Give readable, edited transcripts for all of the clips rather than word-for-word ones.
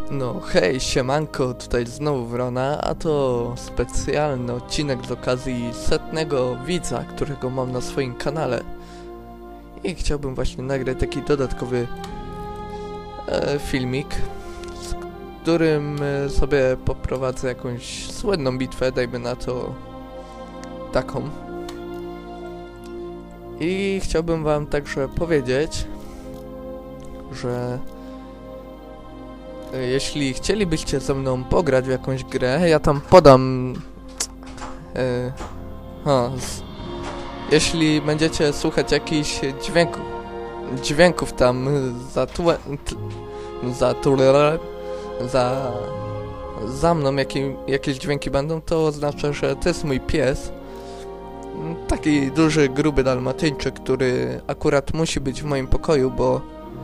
No hej, siemanko, tutaj znowu Wrona, a to specjalny odcinek z okazji 100. widza, którego mam na swoim kanale. I chciałbym właśnie nagrać taki dodatkowy filmik, z którym sobie poprowadzę jakąś słynną bitwę, dajmy na to taką. I chciałbym wam także powiedzieć, że jeśli chcielibyście ze mną pograć w jakąś grę, ja tam podam... jeśli będziecie słuchać jakichś dźwięków tam za mną jakieś dźwięki będą, to oznacza, że to jest mój pies. Taki duży, gruby dalmatyńczyk, który akurat musi być w moim pokoju, bo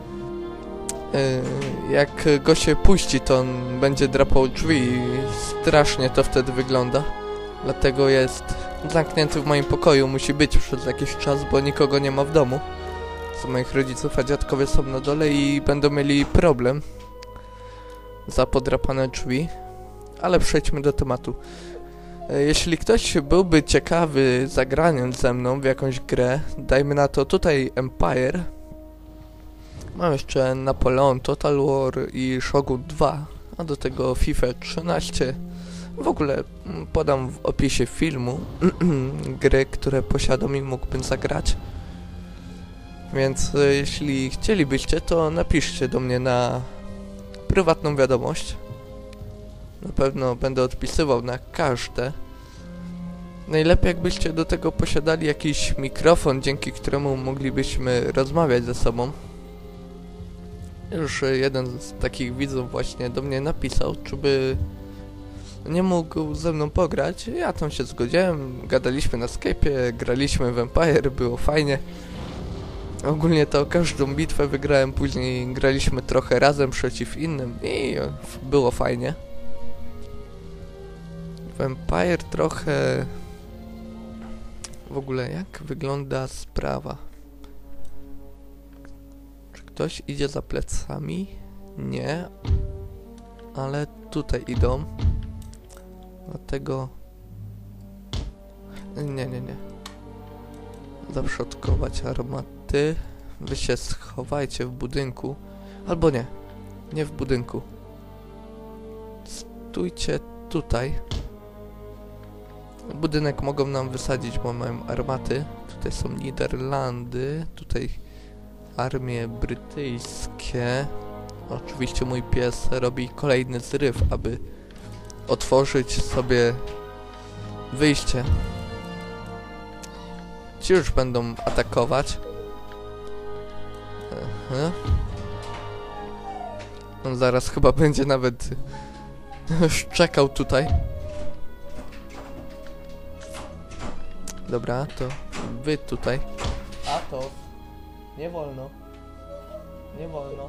jak go się puści, to on będzie drapał drzwi i strasznie to wtedy wygląda. Dlatego jest zamknięty w moim pokoju, musi być przez jakiś czas, bo nikogo nie ma w domu z moich rodziców, a dziadkowie są na dole i będą mieli problem za podrapane drzwi. Ale przejdźmy do tematu. Jeśli ktoś byłby ciekawy zagrania ze mną w jakąś grę, dajmy na to tutaj Empire. Mam jeszcze Napoleon Total War i Shogun 2, a do tego FIFA 13. W ogóle podam w opisie filmu gry, które posiadam i mógłbym zagrać. Więc jeśli chcielibyście, to napiszcie do mnie na prywatną wiadomość. Na pewno będę odpisywał na każde. Najlepiej jakbyście do tego posiadali jakiś mikrofon, dzięki któremu moglibyśmy rozmawiać ze sobą. Już jeden z takich widzów właśnie do mnie napisał, czy by nie mógł ze mną pograć. Ja tam się zgodziłem, gadaliśmy na Skype'ie, graliśmy w Empire, było fajnie. Ogólnie to każdą bitwę wygrałem, później graliśmy trochę razem przeciw innym i było fajnie. W Empire trochę... W ogóle jak wygląda sprawa? Ktoś idzie za plecami? Nie. Ale tutaj idą. Dlatego... Nie. Zaprzodkować armaty. Wy się schowajcie w budynku. Albo nie. Nie w budynku. Stójcie tutaj. Budynek mogą nam wysadzić, bo mają armaty. Tutaj są Niderlandy. Tutaj... armie brytyjskie. Oczywiście mój pies robi kolejny zryw, aby otworzyć sobie wyjście. Ci już będą atakować. On zaraz chyba będzie nawet szczekał tutaj. Dobra, to wy tutaj. A to... Nie wolno. Nie wolno.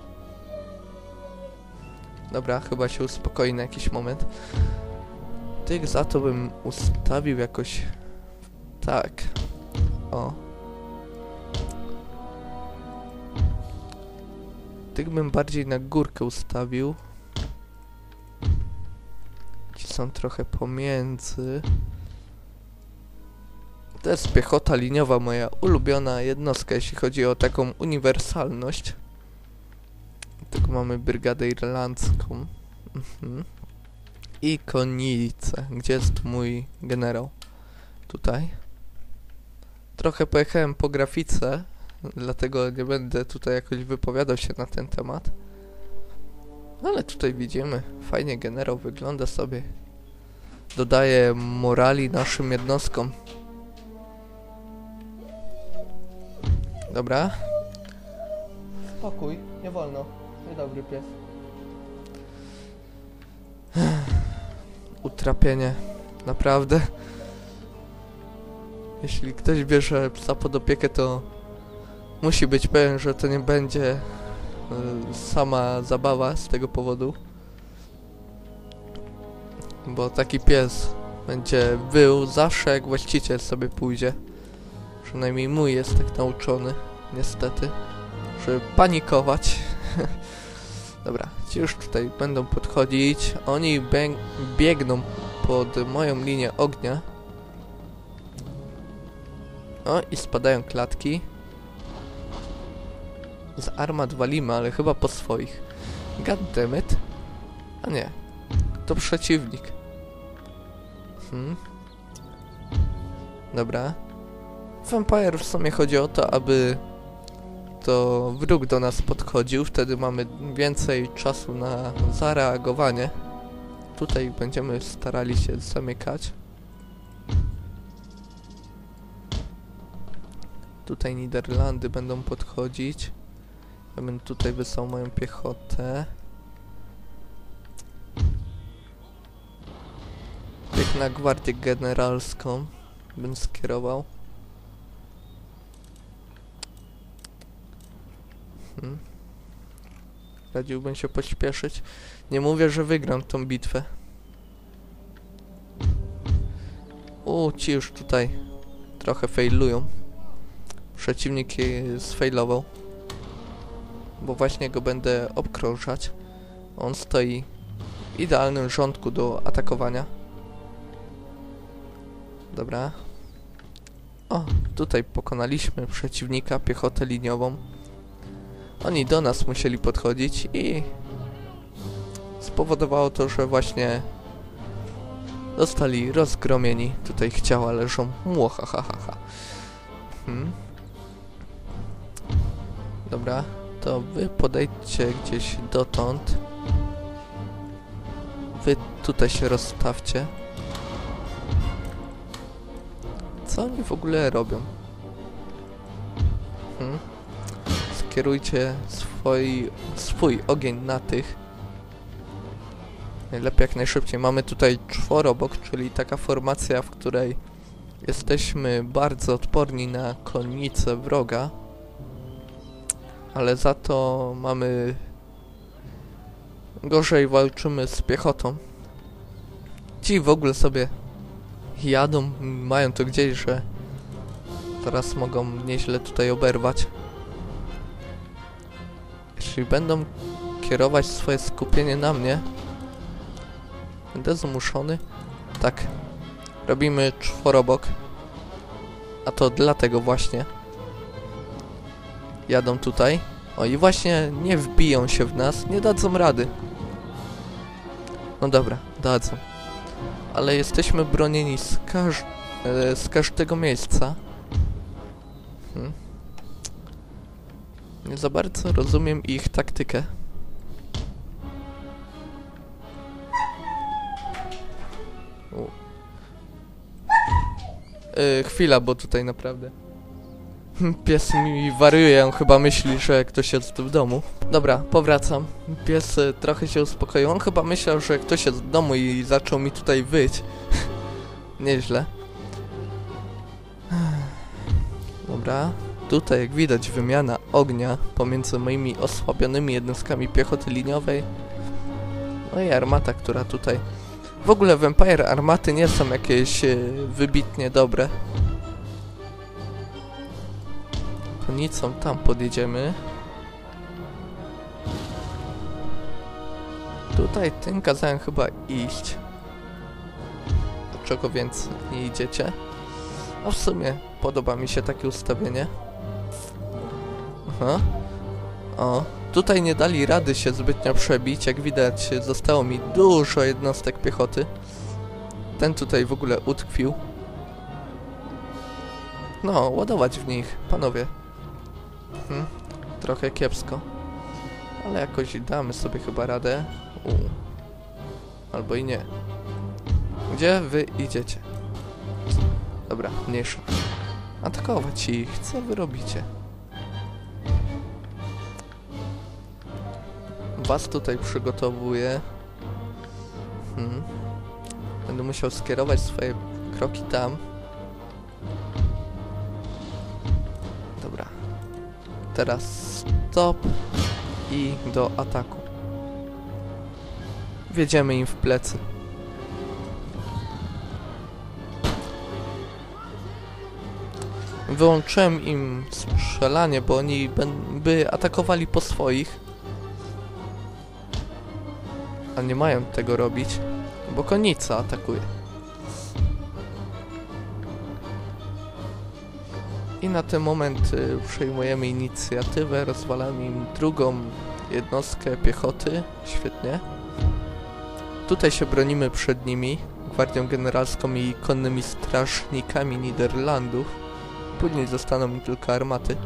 Dobra, chyba się uspokoi na jakiś moment. Tych za to bym ustawił jakoś... Tak. O. Tych bym bardziej na górkę ustawił. Ci są trochę pomiędzy. To jest piechota liniowa, moja ulubiona jednostka, jeśli chodzi o taką uniwersalność. Tylko mamy brygadę irlandzką. I konnicę. Gdzie jest mój generał? Tutaj. Trochę pojechałem po grafice, dlatego nie będę tutaj jakoś wypowiadał się na ten temat. Ale tutaj widzimy, fajnie generał wygląda sobie. Dodaje morali naszym jednostkom. Dobra. Spokój, nie wolno. Niedobry pies. Utrapienie. Naprawdę. Jeśli ktoś bierze psa pod opiekę, to musi być pewien, że to nie będzie sama zabawa z tego powodu. Bo taki pies będzie wył zawsze, jak właściciel sobie pójdzie. Przynajmniej mój jest tak nauczony, niestety, żeby panikować. Dobra, ci już tutaj będą podchodzić. Oni biegną pod moją linię ognia. O, i spadają klatki. Z armat walimy, ale chyba po swoich. Goddammit. A nie. To przeciwnik. Dobra. Vampire w sumie chodzi o to, aby to wróg do nas podchodził. Wtedy mamy więcej czasu na zareagowanie. Tutaj będziemy starali się zamykać. Tutaj Niderlandy będą podchodzić. Ja bym tutaj wysłał moją piechotę. Jak na gwardię generalską bym skierował. Radziłbym się pośpieszyć. Nie mówię, że wygram tą bitwę. Ci już tutaj trochę failują. Przeciwnik je sfailował. Bo właśnie go będę obkrążać. On stoi w idealnym rządku do atakowania. Dobra. O, tutaj pokonaliśmy przeciwnika, piechotę liniową. Oni do nas musieli podchodzić i spowodowało to, że właśnie zostali rozgromieni. Tutaj ich ciała leżą. Młohahaha. Dobra, to wy podejdźcie gdzieś dotąd. Wy tutaj się rozstawcie. Co oni w ogóle robią? Skierujcie swój ogień na tych. Najlepiej jak najszybciej. Mamy tutaj czworobok, czyli taka formacja, w której jesteśmy bardzo odporni na konnicę wroga. Ale za to mamy... gorzej walczymy z piechotą. Ci w ogóle sobie jadą, mają to gdzieś, że teraz mogą nieźle tutaj oberwać. Jeśli będą kierować swoje skupienie na mnie, będę zmuszony. Tak, robimy czworobok. A to dlatego właśnie jadą tutaj. O, i właśnie nie wbiją się w nas, nie dadzą rady. No dobra, dadzą. Ale jesteśmy bronieni z każdego miejsca. Nie za bardzo rozumiem ich taktykę. Chwila, bo tutaj naprawdę pies mi wariuje, on chyba myśli, że ktoś jest w domu. Dobra, powracam. Pies trochę się uspokoił. On chyba myślał, że ktoś jest w domu i zaczął mi tutaj wyć. Nieźle. Dobra. Tutaj, jak widać, wymiana ognia pomiędzy moimi osłabionymi jednostkami piechoty liniowej. No i armata, która tutaj... W ogóle Vampire armaty nie są jakieś wybitnie dobre. Konicą tam podjedziemy. Tutaj tym kazałem chyba iść. Dlaczego więc nie idziecie? A w sumie podoba mi się takie ustawienie. Aha. O, tutaj nie dali rady się zbytnio przebić. Jak widać, zostało mi dużo jednostek piechoty. Ten tutaj w ogóle utkwił. No, ładować w nich, panowie. Trochę kiepsko. Ale jakoś damy sobie chyba radę. Albo i nie. Gdzie wy idziecie? Dobra, mniejsza. Atakować ich, co wy robicie? Was tutaj przygotowuję. Będę musiał skierować swoje kroki tam. Dobra. Teraz stop i do ataku. Wjedziemy im w plecy. Wyłączyłem im strzelanie, bo oni by atakowali po swoich. A nie mają tego robić, bo konica atakuje. I na ten moment przejmujemy inicjatywę, rozwalamy im drugą jednostkę piechoty. Świetnie. Tutaj się bronimy przed nimi, gwardią generalską i konnymi strażnikami Niderlandów. Później zostaną mi tylko armaty.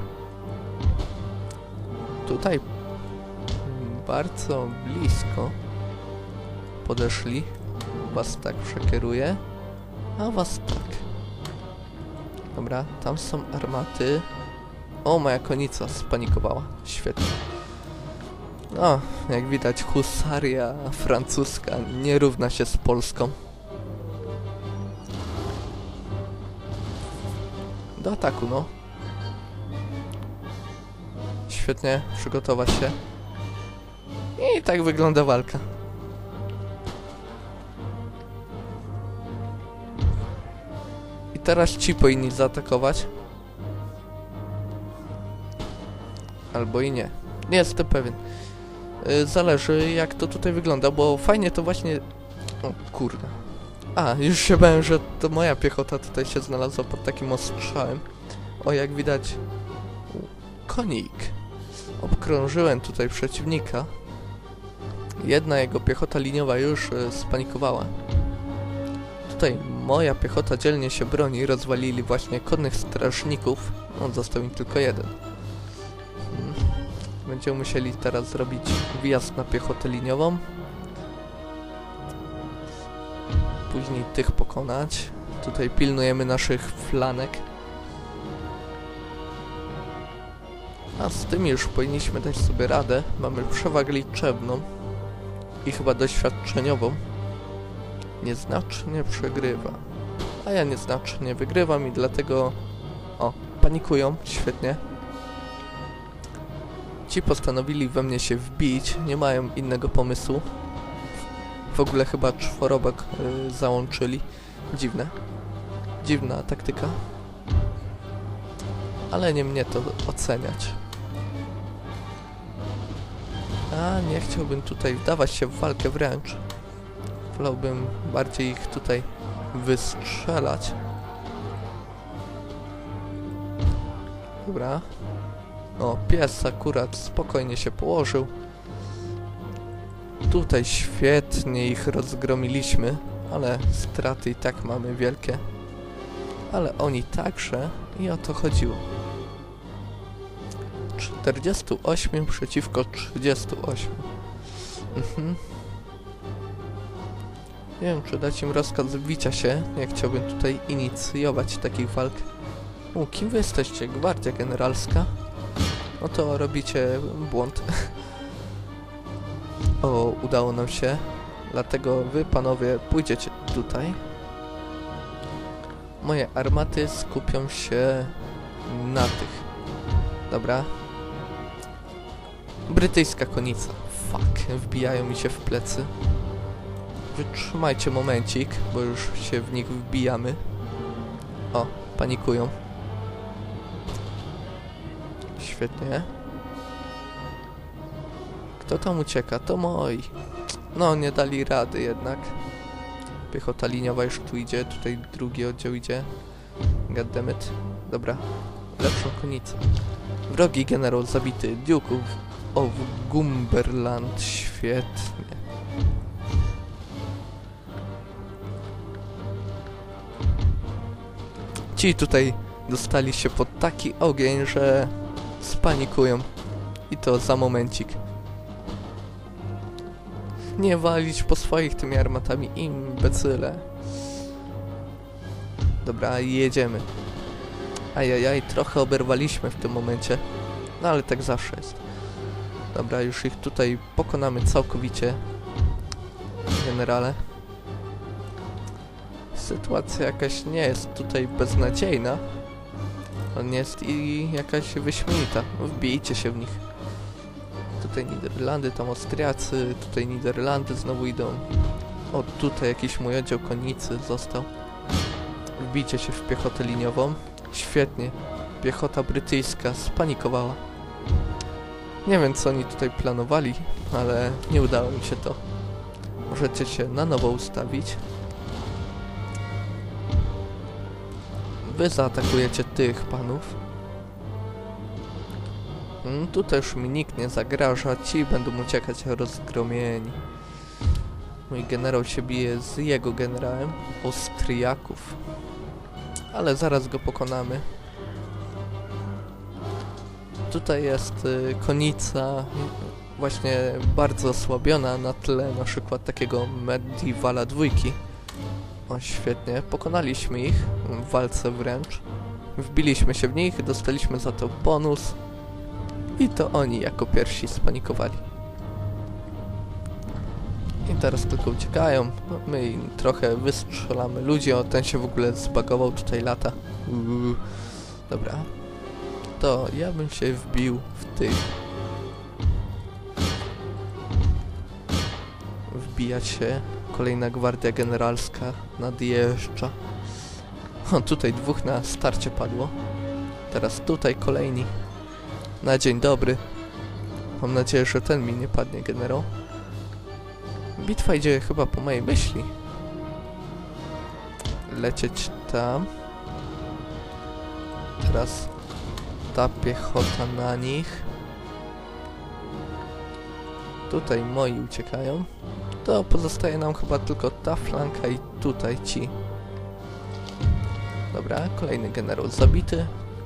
Tutaj bardzo blisko podeszli. Was tak przekieruję, a was tak. Dobra, tam są armaty. O, moja konica spanikowała. Świetnie. No, jak widać, husaria francuska nie równa się z polską. Do ataku, no. Świetnie, przygotować się. I tak wygląda walka. I teraz ci powinni zaatakować. Albo i nie. Nie jestem pewien. Zależy, jak to tutaj wygląda, bo fajnie to właśnie... O kurde. A, już się bałem, że to moja piechota tutaj się znalazła pod takim ostrzałem. O, jak widać... Konik. Obkrążyłem tutaj przeciwnika. Jedna jego piechota liniowa już spanikowała. Tutaj moja piechota dzielnie się broni. Rozwalili właśnie konnych strażników. On został im tylko jeden. Będziemy musieli teraz zrobić wjazd na piechotę liniową. Później tych pokonać. Tutaj pilnujemy naszych flanek. A z tym już powinniśmy dać sobie radę. Mamy przewagę liczebną i chyba doświadczeniową. Nieznacznie przegrywa. A ja nieznacznie wygrywam i dlatego... O, panikują. Świetnie. Ci postanowili we mnie się wbić. Nie mają innego pomysłu. W ogóle chyba czworobok załączyli. Dziwne. Dziwna taktyka. Ale nie mnie to oceniać. A nie chciałbym tutaj wdawać się w walkę wręcz. Wolałbym bardziej ich tutaj wystrzelać. Dobra. O, pies akurat spokojnie się położył. Tutaj świetnie ich rozgromiliśmy, ale straty i tak mamy wielkie. Ale oni także i o to chodziło. 48 przeciwko 38. Nie wiem, czy dać im rozkaz wbicia się. Nie chciałbym tutaj inicjować takich walk. Kim wy jesteście? Gwardia Generalska? No to robicie błąd. O, udało nam się. Dlatego wy, panowie, pójdziecie tutaj. Moje armaty skupią się na tych. Dobra. Brytyjska konica. Fuck, wbijają mi się w plecy. Wytrzymajcie momencik, bo już się w nich wbijamy. O, panikują. Świetnie. Kto tam ucieka? To moi. No, nie dali rady jednak. Piechota liniowa już tu idzie, tutaj drugi oddział idzie. Goddammit. Dobra, lepszą konicę. Wrogi generał zabity. Duke of Cumberland. Świetnie. Ci tutaj dostali się pod taki ogień, że spanikują. I to za momencik. Nie walić po swoich tymi armatami, imbecyle. Dobra, jedziemy. Ajajaj, trochę oberwaliśmy w tym momencie. No ale tak zawsze jest. Dobra, już ich tutaj pokonamy całkowicie. Generale. Sytuacja jakaś nie jest tutaj beznadziejna. Ale nie jest i jakaś wyśmienita. Wbijcie się w nich. Tutaj Niderlandy, tam Austriacy, tutaj Niderlandy znowu idą. O, tutaj jakiś mój oddział konnicy został. Wbijcie się w piechotę liniową. Świetnie. Piechota brytyjska spanikowała. Nie wiem, co oni tutaj planowali, ale nie udało mi się to. możecie się na nowo ustawić. Wy zaatakujecie tych panów. Tutaj już mi nikt nie zagraża, ci będą uciekać rozgromieni. Mój generał się bije z jego generałem, Austriaków. Ale zaraz go pokonamy. Tutaj jest konica właśnie bardzo osłabiona na tle na przykład takiego Medievala 2. O, świetnie, pokonaliśmy ich w walce wręcz. Wbiliśmy się w nich, dostaliśmy za to bonus. I to oni jako pierwsi spanikowali. I teraz tylko uciekają. No, my im trochę wystrzelamy ludzi. O, ten się w ogóle zbagował, tutaj lata. Dobra. To ja bym się wbił w tych. Wbijać się. Kolejna gwardia generalska nadjeżdża. O, tutaj dwóch na starcie padło. Teraz tutaj kolejni. Na dzień dobry. Mam nadzieję, że ten mi nie padnie, generał. Bitwa idzie chyba po mojej myśli. Lecieć tam. Teraz ta piechota na nich. Tutaj moi uciekają. To pozostaje nam chyba tylko ta flanka i tutaj ci. Dobra, kolejny generał zabity.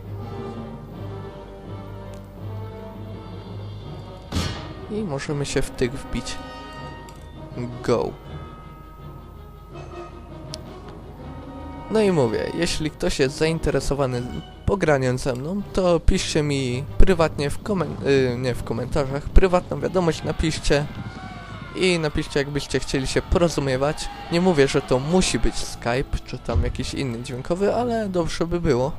I możemy się w tych wbić. Go. No i mówię, jeśli ktoś jest zainteresowany pograniem ze mną, to piszcie mi prywatnie w komentarzach, prywatną wiadomość napiszcie i napiszcie, jakbyście chcieli się porozumiewać. Nie mówię, że to musi być Skype, czy tam jakiś inny dźwiękowy, ale dobrze by było.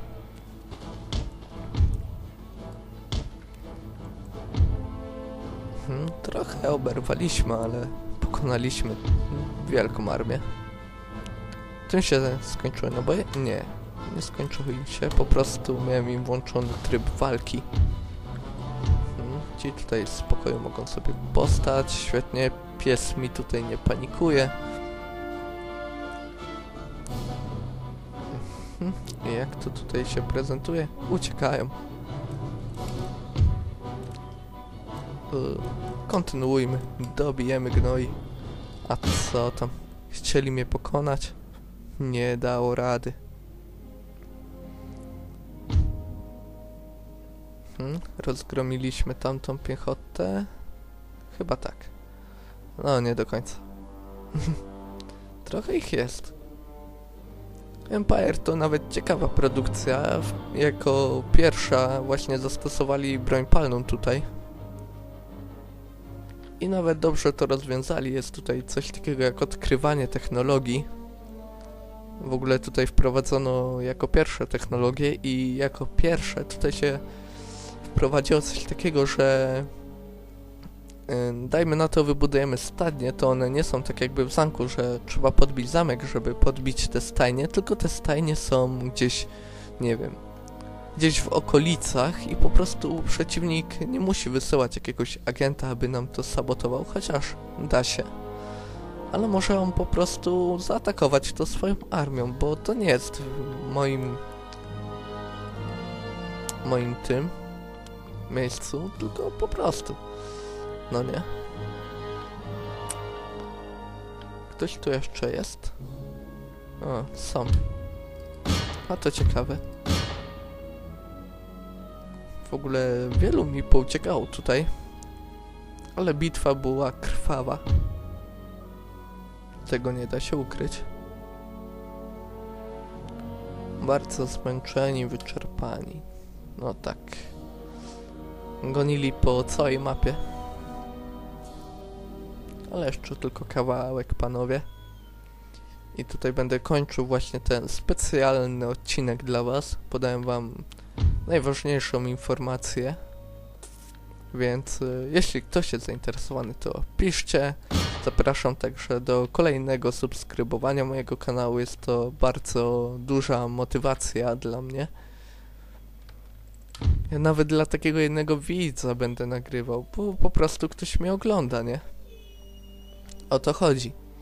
Trochę oberwaliśmy, ale pokonaliśmy wielką armię. Tym się skończyły naboje? Nie skończyły im się, po prostu miałem im włączony tryb walki. Ci tutaj w spokoju mogą sobie postać, świetnie, pies mi tutaj nie panikuje. I jak to tutaj się prezentuje? Uciekają. Kontynuujmy, dobijemy gnoi. A co tam? Chcieli mnie pokonać? Nie dało rady. Rozgromiliśmy tamtą piechotę? Chyba tak. No, nie do końca. Trochę ich jest. Empire to nawet ciekawa produkcja. Jako pierwsza właśnie zastosowali broń palną tutaj. I nawet dobrze to rozwiązali. Jest tutaj coś takiego jak odkrywanie technologii. W ogóle tutaj wprowadzono jako pierwsze technologie i jako pierwsze tutaj się wprowadziło coś takiego, że dajmy na to, wybudujemy stajnie, to one nie są tak jakby w zamku, że trzeba podbić zamek, żeby podbić te stajnie, tylko te stajnie są gdzieś, nie wiem, gdzieś w okolicach i po prostu przeciwnik nie musi wysyłać jakiegoś agenta, aby nam to sabotował, chociaż da się. Ale może on po prostu zaatakować to swoją armią, bo to nie jest w moim tym miejscu, tylko po prostu. No nie. Ktoś tu jeszcze jest? O, są. A to ciekawe. W ogóle wielu mi pouciekało tutaj. Ale bitwa była krwawa. Tego nie da się ukryć. Bardzo zmęczeni, wyczerpani. No tak. Gonili po całej mapie. Ale jeszcze tylko kawałek, panowie. I tutaj będę kończył właśnie ten specjalny odcinek dla was. Podałem wam najważniejszą informację. Więc jeśli ktoś jest zainteresowany, to piszcie. Zapraszam także do kolejnego subskrybowania mojego kanału. Jest to bardzo duża motywacja dla mnie. Ja nawet dla takiego jednego widza będę nagrywał, bo po prostu ktoś mnie ogląda, nie? O to chodzi.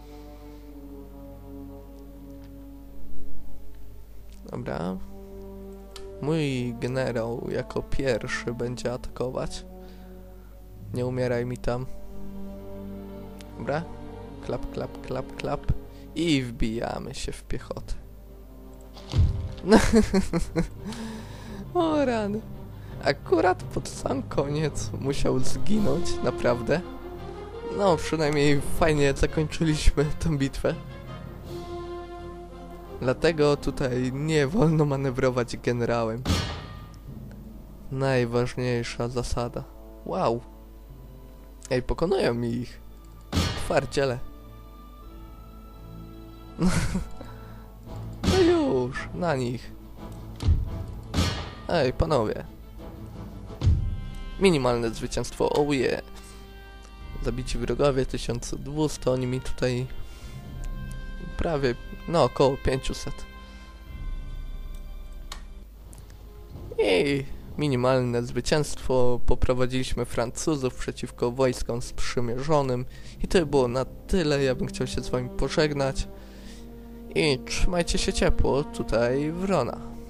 Dobra. Mój generał jako pierwszy będzie atakować. Nie umieraj mi tam. Dobra. Klap, klap, klap, klap. I wbijamy się w piechotę. O rany. Akurat pod sam koniec musiał zginąć, naprawdę. No, przynajmniej fajnie zakończyliśmy tę bitwę. Dlatego tutaj nie wolno manewrować generałem. Najważniejsza zasada. Wow. Ej, pokonują mi ich. Twardziele. No już, na nich. Ej, panowie. Minimalne zwycięstwo, oh yeah. Zabici wrogowie 1200, oni mi tutaj prawie, no około 500. I minimalne zwycięstwo, poprowadziliśmy Francuzów przeciwko wojskom sprzymierzonym. I to było na tyle, ja bym chciał się z wami pożegnać. I trzymajcie się ciepło, tutaj Wrona.